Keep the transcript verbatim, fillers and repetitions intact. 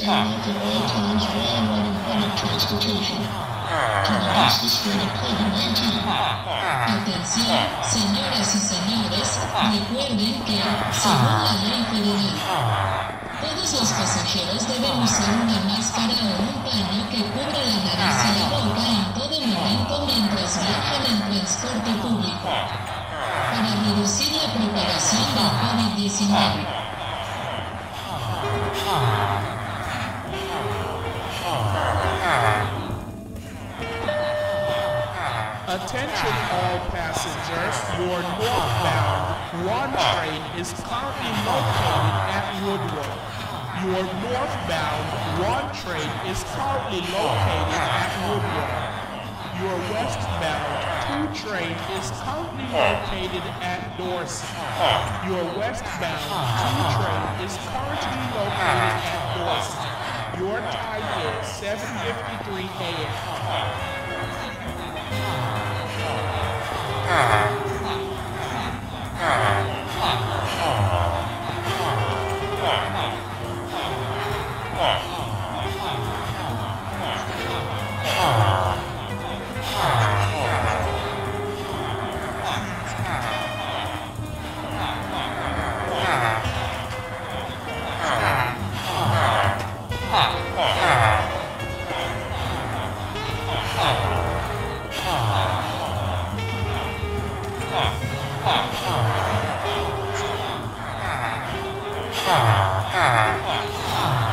airlock at all times while riding public transportation. To reduce the spread of COVID nineteen. Atención, señoras y señores, recuerden que, según la ley federal, todos los pasajeros deben usar una máscara o un paño que cubra la nariz y la boca en todo momento mientras viajan en transporte público, para reducir la propagación del COVID diecinueve. Attention all passengers, your northbound one train is currently located at Woodward. Your northbound one train is currently located at Woodward. Your westbound two train is currently located at Dorsey. Your westbound two train is currently located at Dorsey. Your time is seven fifty-three a m Ah.